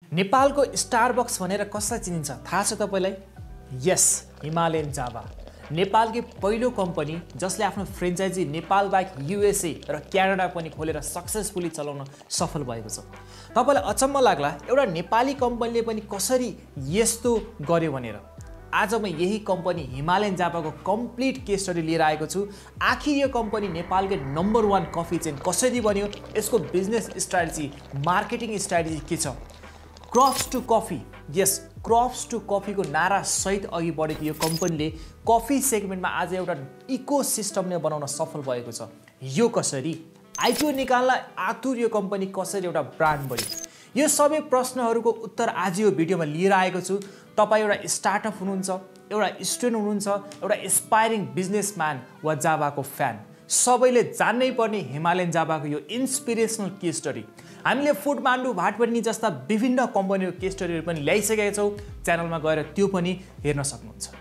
नेपालको स्टारबक्स भनेर कसलाई चिनिन्छ थाहा छ तपाईलाई? Yes, Himalayan Java. नेपालकै पहिलो कम्पनी जसले आफ्नो फ्रेन्चाइजी नेपाल बाहेक युएसए र क्यानाडा पनि खोलेर सक्सेसफुली चलाउन सफल भएको छ। तपाईलाई अचम्म लाग्ला एउटा नेपाली कम्पनीले पनि कसरी यस्तो गर्यो भनेर। आज म यही कम्पनी हिमालयन जावाको कम्प्लिट केस स्टडी लिएर आएको छु। आखिर यो कम्पनी नेपालकै नम्बर 1 कफी चेन कसरी बन्यो, यसको बिजनेस स्ट्राटेजी, मार्केटिङ स्ट्राटेजी के छ। Crops to coffee, yes, crops to कफीको नारा सहित अघि बढेको यो कम्पनीले कफी सेगमेन्टमा आज एउटा इकोसिस्टम नै बनाउन सफल भएको छ। यो कसरी? आइपिओ निकाल्न आतुर यो कम्पनी कसरी एउटा ब्रान्ड बन्यो? यो सबै प्रश्नहरूको उत्तर आज यो भिडियोमा लिएर आएको छु। तपाईँ एउटा स्टार्टअप हुनुहुन्छ, एउटा स्टुडेन्ट हुनुहुन्छ, एउटा एस्पायरिङ बिजनेसम्यान वा जावाको फ्यान, सबैले जान्नै पर्ने हिमालयन जावाको यो इन्सपिरेसनल केस स्टडी। हामीले फुडमान्डु, भाटबनी जस्ता विभिन्न कम्पनीको केस स्टडीहरू पनि ल्याइसकेका छौँ। च्यानलमा गएर त्यो पनि हेर्न सक्नुहुन्छ।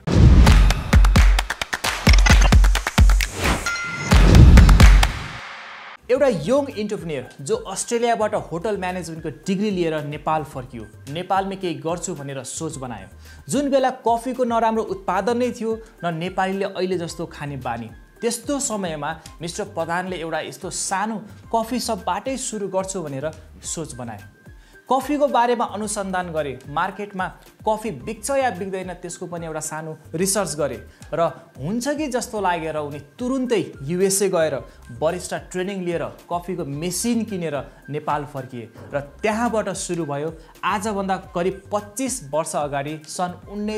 एउटा यङ एन्टरप्रेन्योर जो अस्ट्रेलियाबाट होटल म्यानेजमेन्टको डिग्री लिएर नेपाल फर्कियो, नेपालमै केही गर्छु भनेर सोच बनायो। जुन बेला कफीको नराम्रो उत्पादन नै थियो, न नेपालीले अहिले जस्तो खाने बानी। त्यस्तो समयमा मिस्टर प्रधानले एउटा यस्तो सानो कफी सपबाटै सुरु गर्छु भनेर सोच बनायो। कफीको बारेमा अनुसन्धान गरे, मार्केटमा कफी बिक्छ या बिक्दैन त्यसको पनि एउटा सानो रिसर्च गरे र हुन्छ कि जस्तो लागेर उनी तुरुन्तै युएसए गएर बरिस्टा ट्रेनिङ लिएर कफीको मेसिन किनेर नेपाल फर्किए र त्यहाँबाट सुरु भयो आजभन्दा करिब 25 वर्ष अगाडि सन्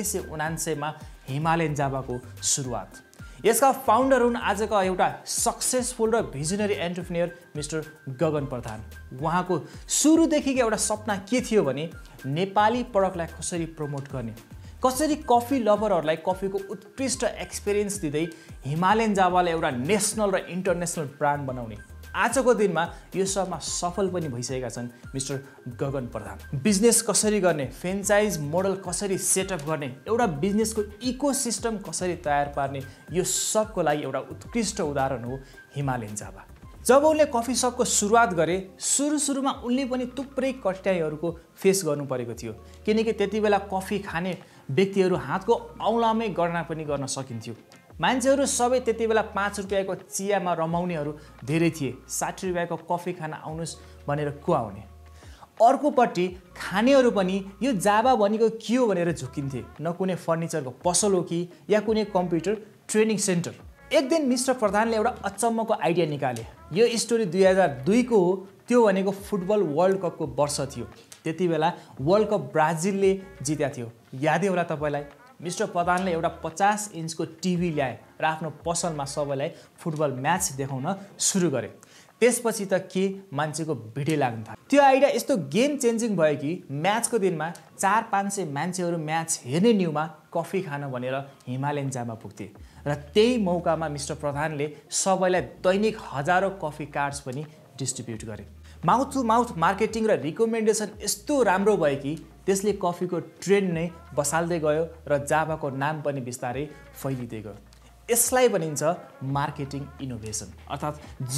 1979 मा हिमालयन जावाको सुरुवात। यसका फाउन्डर हुन् आजका एउटा सक्सेसफुल र visionary entrepreneur mister Gagan Pradhan. उहाँको सुरुदेखिको एउटा सपना के थियो भने नेपाली प्रडक्टलाई कसरी प्रमोट गर्ने, कसरी कफी लभरहरूलाई कफीको उत्कृष्ट एक्सपिरियन्स दिँदै हिमालयन जावालाई एउटा नेसनल र इन्टरनेसनल ब्रान्ड बनाउने। आजको दिनमा यो सबमा सफल पनि भइसकेका छन् मिस्टर गगन प्रधान। बिजनेस कसरी गर्ने, फ्रेन्चाइज मोडल कसरी सेटअप गर्ने, एउटा बिजनेसको इकोसिस्टम कसरी तयार पार्ने, यो सबको लागि एउटा उत्कृष्ट उदाहरण हो हिमालयन जावा। जब उनले कफी सपको सुरुवात गरे, सुरुमा उनले पनि थुप्रै कठिनाइहरूको फेस गर्नु परेको थियो, किनकि त्यति बेला कफी खाने व्यक्तिहरू हातको औँलामै गणना पनि गर्न सकिन्थ्यो। मान्छेहरू सबै त्यति बेला 5 रुपियाँको चियामा रमाउनेहरू धेरै थिए। 60 रुपियाँको कफी खान आउनुहोस् भनेर को आउने। अर्कोपट्टि खानेहरू पनि यो जावा भनेको के हो भनेर झुकिन्थे। न कुनै फर्निचरको पसल हो कि या कुनै कम्प्युटर ट्रेनिङ सेन्टर। एक दिन मिस्टर प्रधानले एउटा अचम्मको आइडिया निकाले। यो स्टोरी 2002 को हो। त्यो भनेको फुटबल वर्ल्ड कपको वर्ष थियो। त्यति बेला वर्ल्ड कप ब्राजिलले जितेको थियो, यादै होला तपाईँलाई। मिस्टर प्रधानले एउटा 50 इन्चको टिभी ल्याए र आफ्नो पसलमा सबैलाई फुटबल म्याच देखाउन सुरु गरे। त्यसपछि त के मान्छेको भिडै लाग्न थाल्यो। त्यो आइडिया यस्तो गेम चेन्जिङ भयो कि म्याचको दिनमा 400-500 मान्छेहरू म्याच हेर्ने न्युमा कफी खान भनेर हिमालयन जावा पुग्थे र त्यही मौकामा मिस्टर प्रधानले सबैलाई दैनिक हजारौं कफी कार्ड्स पनि डिस्ट्रिब्युट गरे। माउथ टु माउथ मार्केटिङ र रिकमेन्डेसन यस्तो राम्रो भयो कि त्यसले कफीको ट्रेन्ड नै बसाल्दै गयो र जावाको नाम पनि बिस्तारै फैलिँदै गयो। यसलाई भनिन्छ मार्केटिङ इनोभेसन, अर्थात्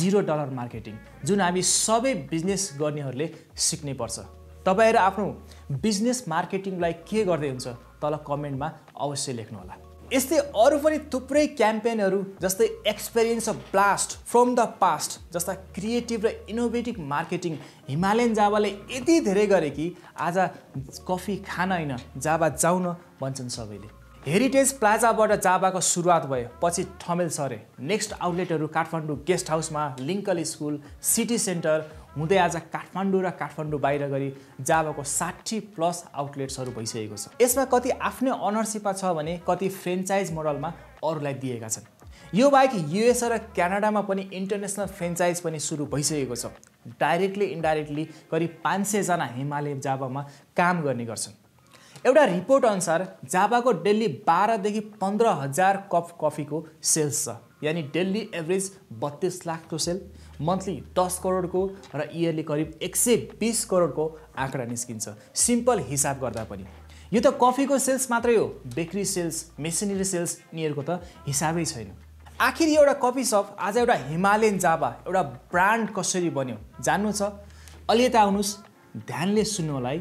$0 मार्केटिङ, जुन हामी सबै बिजनेस गर्नेहरूले सिक्नै पर्छ। तपाईहरु आफ्नो बिजनेस मार्केटिङलाई के गर्दै हुन्छ तल कमेन्टमा अवश्य लेख्नुहोला। यस्तै अरु पनि थुप्रै क्याम्पेनहरु जस्तै experience of blast from the past जस्ता क्रिएटिभ र इनोभेटिभ मार्केटिङ हिमालयन जावाले यति धेरै गरे कि आज कफी खान हैन जावा जाउन भन्छन् सबैले। हेरिटेज प्लाजाबाट जावाको सुरुवात भयो, पछि ठमेल सरे। नेक्स्ट आउटलेटहरु काठमाडौँ गेस्ट हाउसमा, लिंकन स्कुल, सिटी सेन्टर हुँदै आज काठमाडौँ र काठमाडौँ बाहिर गरी जावाको 60+ आउटलेट्सहरु भइसकेको छ। यसमा कति आफ्नै अनरशिपमा छ भने कति फ्रेन्चाइज मोडलमा अरूलाई दिएका छन्। यो बाहेक युएस र क्यानाडामा पनि इन्टरनेसनल फ्रेन्चाइज पनि सुरु भइसकेको छ। डाइरेक्टली इन्डाइरेक्टली करिब 500 जना हिमालयन जावामा काम गर्ने गर्छन्। एउटा रिपोर्ट अनुसार जावाको डेली 12 देखि 15 हजार कप कफीको सेल्स छ, यानी डेली एभरेज 32 लाखको सेल, मन्थली 10 करोडको र इयरली करिब 120 करोडको आँकडा निस्किन्छ। सिम्पल हिसाब गर्दा पनि यो त कफीको सेल्स मात्रै हो, बेकरी सेल्स, मेसिनरी सेल्स यिनीहरूको त हिसाबै छैन। आखिर एउटा कफी सप आज एउटा हिमालयन जावा एउटा ब्रान्ड कसरी बन्यो जान्नु छ? अलि यता आउनुस्, ध्यानले सुन्नु होला है।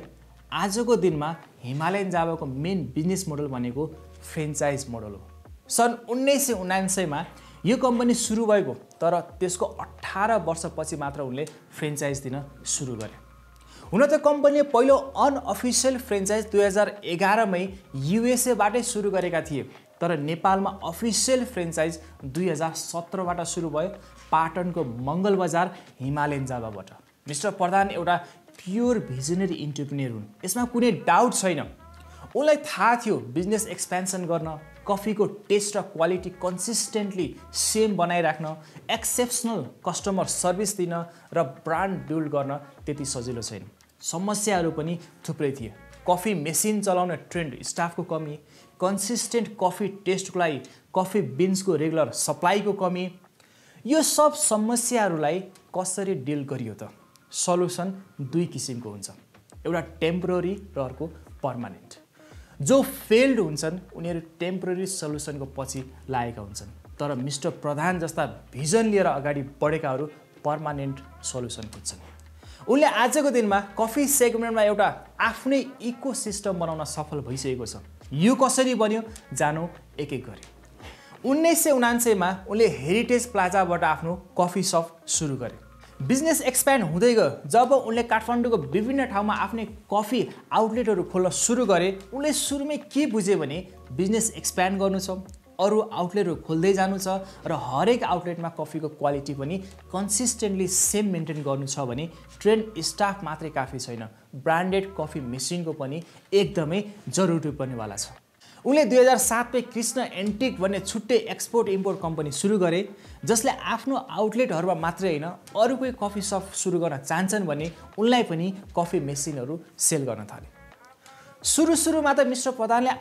आजको दिनमा हिमालयन जावाको मेन बिजनेस मोडल भनेको फ्रेन्चाइज मोडल हो। सन् 1979 मा यो कम्पनी सुरु भएको, तर त्यसको 18 वर्षपछि मात्र उनले फ्रेन्चाइज दिन सुरु गरे। हुन त कम्पनीले पहिलो अनअफिसियल फ्रेन्चाइज 2011 मै युएसए बाटै सुरु गरेका थिए, तर नेपालमा अफिसियल फ्रेन्चाइज 2017 बाट सुरु भयो पाटनको मङ्गल बजार हिमालयन जावाबाट। मिस्टर प्रधान एउटा प्योर भिजनरी एन्टरप्रेन्योर हुन्, यसमा कुनै डाउट छैन। उनलाई थाहा थियो बिजनेस एक्सपेन्सन गर्न, कफीको टेस्ट र क्वालिटी कन्सिस्टेन्टली सेम बनाइराख्न, एक्सेप्सनल कस्टमर सर्भिस दिन र ब्रान्ड बिल्ड गर्न त्यति सजिलो छैन। समस्याहरू पनि थुप्रै थिए। कफी मेसिन चलाउने ट्रेन्ड स्टाफको कमी, कन्सिस्टेन्ट कफी टेस्टको लागि कफी बिन्सको रेगुलर सप्लाईको कमी। यो सब समस्याहरूलाई कसरी डिल गरियो त? सल्युसन दुई किसिमको हुन्छ, एउटा टेम्पोररी र अर्को पर्मानेन्ट। जो फेल्ड हुन्छन् उनीहरू टेम्पोररी सल्युसनको पछि लागेका हुन्छन्, तर मिस्टर प्रधान जस्ता भिजन लिएर अगाडि बढेकाहरू पर्मानेन्ट सल्युसन खोज्छन्। उनले आजको दिनमा कफी सेगमेन्टमा एउटा आफ्नै इकोसिस्टम बनाउन सफल भइसकेको छ। यो कसरी बन्यो जानु एक एक गरी। 1979 मा उनले हेरिटेज प्लाजाबाट आफ्नो कफी सप सुरु गरे। बिजनेस एक्सप्यान्ड हुँदै गयो। जब उनले काठमाडौँको विभिन्न ठाउँमा आफ्नै कफी आउटलेटहरू खोल्न सुरु गरे, उनले सुरुमै के बुझे भने बिजनेस एक्सप्यान्ड गर्नु छ, अरू आउटलेटहरू खोल्दै जानु छ र हरेक आउटलेटमा कफीको क्वालिटी पनि कन्सिस्टेन्टली सेम मेन्टेन गर्नु छ भने ट्रेन्ड स्टाफ मात्रै काफी छैन, ब्रान्डेड कफी मेसिनको पनि एकदमै जरुरी पर्नेवाला छ। उनले 2007 मै कृष्ण एन्टिक भन्ने छुट्टै एक्सपोर्ट इम्पोर्ट कम्पनी सुरु गरे, जसले आफ्नो आउटलेटहरूमा मात्रै होइन अरू कोही कफी सप सुरु गर्न चाहन्छन् भने उनलाई पनि कफी मेसिनहरू सेल गर्न थाले। सुरुमा त मिस्टर प्रधानले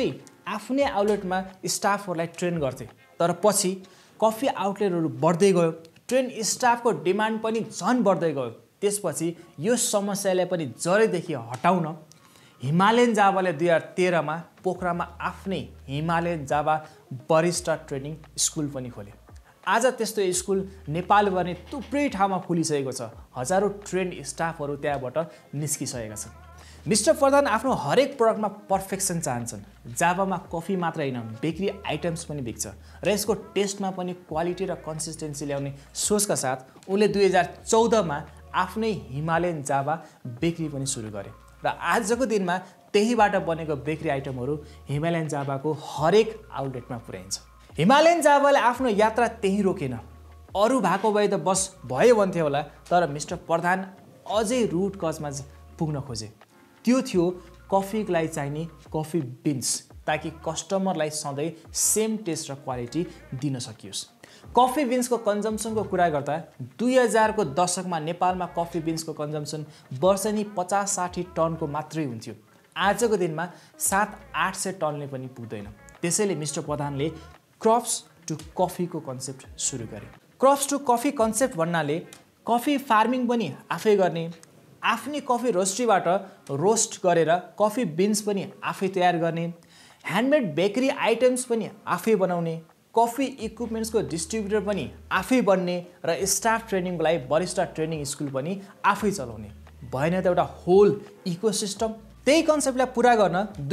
आफ्नै आउटलेटमा स्टाफहरूलाई ट्रेन गर्थे, तर पछि कफी आउटलेटहरू बढ्दै गयो, ट्रेन स्टाफको डिमान्ड पनि झन् बढ्दै गयो। त्यसपछि यो समस्यालाई पनि जरैदेखि हटाउन हिमालयन जावाले 2013 मा पोखरामा आफ्नै Himalayan Java barista training school पनि खोले। आज त्यस्तो स्कुल नेपालभर नै थुप्रै ठाउँमा खुलिसकेको छ। हजारौं ट्रेन्ड स्टाफहरू त्यहाँबाट निस्किसकेका छन्। मिस्टर प्रधान आफ्नो हरेक प्रोडक्टमा पर्फेक्सन चाहन्छन्। जावामा कफी मात्र होइन, बेकरी आइटम्स पनि बिक्छ र यसको टेस्टमा पनि क्वालिटी र कन्सिस्टेन्सी ल्याउने सोचका साथ उनले 2014 मा आफ्नै हिमालयन जावा बेकरी पनि सुरु गरे र आजको दिनमा त्यहीबाट बनेको बेकरी आइटमहरू हिमालयन जावाको हरेक आउटलेटमा पुर्याइन्छ। हिमालयन जावाले आफ्नो यात्रा त्यही रोकेन। अरू भएको भए त बस भयो भन्थे होला, तर मिस्टर प्रधान अझै रुट कजमा पुग्न खोजे। त्यो थियो कफीको लागि चाहिने कफी बिन्स, ताकि कस्टमरलाई सधैँ सेम टेस्ट र क्वालिटी दिन सकियोस्। कफी बिन्सको कन्जम्सनको कुरा गर्दा 2000 को दशकमा नेपालमा कफी बिन्सको कन्जम्सन वर्षेनी 50-60 टनको मात्रै हुन्थ्यो। आजको दिनमा 700-800 टनले पनि पुग्दैन। त्यसैले मिस्टर प्रधानले क्रप्स टु कफीको कन्सेप्ट सुरु गरे। क्रप्स टु कफी कन्सेप्ट भन्नाले कफी फार्मिङ पनि आफै गर्ने, आफ्नै कफी रोस्ट्रीबाट रोस्ट गरेर कफी बिन्स पनि आफै तयार गर्ने, ह्यान्डमेड बेकरी आइटम्स पनि आफै बनाउने, कफी इक्विपमेन्ट्सको डिस्ट्रिब्युटर पनि आफै बन्ने र स्टाफ ट्रेनिङको लागि बरिस्टा ट्रेनिङ स्कुल पनि आफै चलाउने। भएन त एउटा होल इकोसिस्टम। त्यही कन्सेप्टलाई पुरा गर्न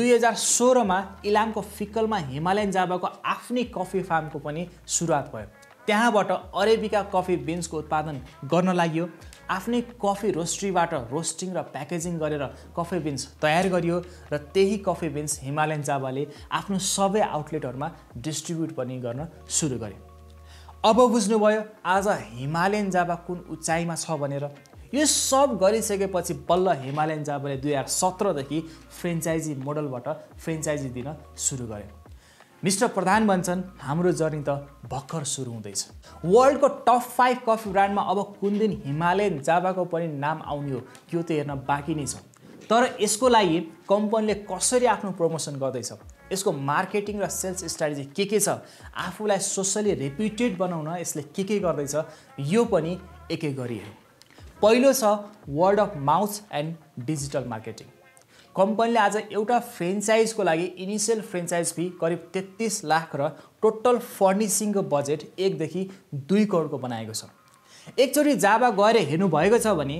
2016 मा इलामको फिक्कलमा हिमालयन जावाको आफ्नै कफी फार्मको पनि सुरुवात भयो। त्यहाँबाट अरेबिका कफी बिन्सको उत्पादन गर्न लाग्यो। आफ्नै कफी रोस्ट्रीबाट रोस्टिङ र प्याकेजिङ गरेर कफी बिन्स तयार गरियो र त्यही कफी बिन्स हिमालयन जावाले आफ्नो सबै आउटलेटहरूमा डिस्ट्रिब्युट पनि गर्न सुरु गरे। अब बुझ्नुभयो आज हिमालयन जावा कुन उचाइमा छ भनेर। यो सब गरिसकेपछि बल्ल हिमालयन जावाले 2017 देखि फ्रेन्चाइजी मोडलबाट फ्रेन्चाइजी दिन सुरु गरे। मिस्टर प्रधान भन्छन् हाम्रो जर्नी त भर्खर सुरु हुँदैछ। वर्ल्डको टप 5 कफी ब्रान्डमा अब कुन दिन हिमालयन जावाको पनि नाम आउने हो त्यो त हेर्न बाँकी नै छ। तर यसको लागि कम्पनीले कसरी आफ्नो प्रमोसन गर्दैछ, यसको मार्केटिङ र सेल्स स्ट्र्याटेजी के छ, आफूलाई सोशली रेप्युटेड बनाउन यसले के गर्दैछ, यो पनि एक एक गरी हेरौँ। पहिलो छ word of mouth and digital marketing. कम्पनीले आज एउटा फ्रेन्चाइजको लागि इनिसियल फ्रेन्चाइज फी करिब 33 लाख र टोटल फर्निसिङको बजेट 1 देखि 2 करोडको बनाएको छ। एकचोटि जावा गएर हेर्नु भएको छ भने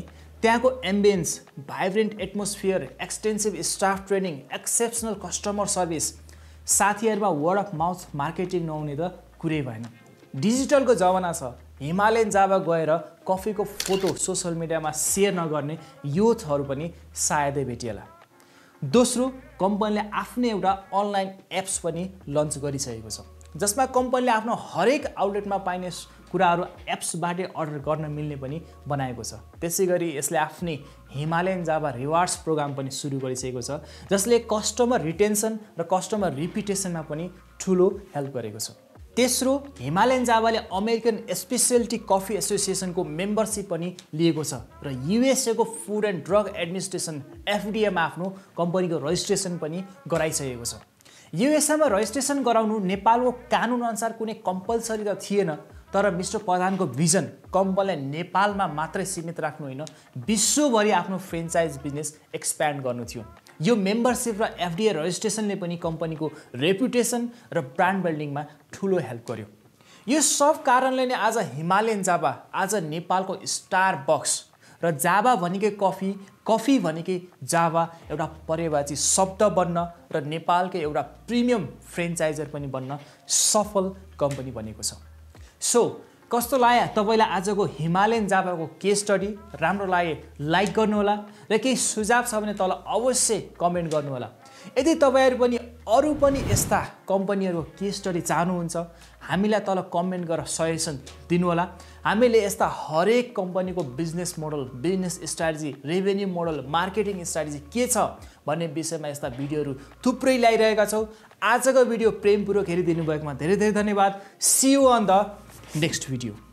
त्यहाँको ambience, vibrant atmosphere, extensive staff training, exceptional customer service, साथीहरुमा वर्ड अफ माउथ मार्केटिङ नहुने त कुरै भएन। डिजिटलको जमाना छ, हिमालयन जाभा गएर कफीको फोटो सोशल मिडियामा सेयर नगर्ने युथहरु पनि सायदै भेटिएला। दोस्रो, कम्पनीले आफ्नै एउटा अनलाइन एप्स पनि लन्च गरिसकेको छ, जसमा कम्पनीले आफ्नो हरेक आउटलेटमा पाइने कुराहरू एप्सबाटै अर्डर गर्न मिल्ने पनि बनाएको छ। त्यसैगरी यसले आफ्नै हिमालयन जाभा रिवार्ड्स प्रोग्राम पनि सुरु गरिसकेको छ, जसले कस्टमर रिटेन्सन र कस्टमर रिपिटेसनमा पनि ठूलो हेल्प गरेको छ। तेस्रो, हिमालयन जाभाले अमेरिकन स्पेशलिटी कफी एसोसिएसनको मेम्बरशिप पनि लिएको छ र युएसए को food and drug administration FDA मा आफ्नो कम्पनीको रजिस्ट्रेसन पनि गराइसकेको छ। युएसए मा रजिस्ट्रेसन गराउनु नेपालको कानुन अनुसार कुनै कम्पल्सरी त थिएन, तर मिस्टर प्रधानको भिजन कम्पनीलाई नेपालमा मात्रै सीमित राख्नु होइन, विश्वभरि आफ्नो फ्रेन्चाइज बिजनेस एक्सप्यान्ड गर्नु थियो। यो मेम्बरशिप र FDA रजिस्ट्रेसनले पनि कम्पनीको रेपुटेसन र ब्रान्ड बिल्डिङमा ठूलो हेल्प गर्यो। यो सब कारणले नै आज हिमालयन जाभा आज नेपालको स्टार बक्स र जाभा भनेकै कफी, कफी भनेकै जाभा एउटा पर्यायवाची शब्द बन्न र नेपालकै एउटा प्रिमियम फ्रेन्चाइजर पनि बन्न सफल कम्पनी बनेको छ। सो कस्तो लाग्यो तपाईलाई आजको हिमालयन जाभाको केस स्टडी? राम्रो लागे लाइक गर्नु होला र केही सुझाव छ भने तल अवश्य कमेन्ट गर्नु होला। यदि तपाईहरु पनि अरु पनि यस्ता कम्पनीहरुको केस स्टडी चाहनुहुन्छ, हामीलाई तल कमेन्ट गरेर सजेसन दिनु होला। हामीले यस्ता हरेक कम्पनीको business model, business strategy, revenue model, marketing strategy के छ भन्ने विषयमा यस्ता भिडियोहरु थुप्रै ल्याइरहेका छौं। आजको भिडियो प्रेमपूर्वक हेरिदिनु भएकोमा धेरै धेरै धन्यवाद। See you on the next video.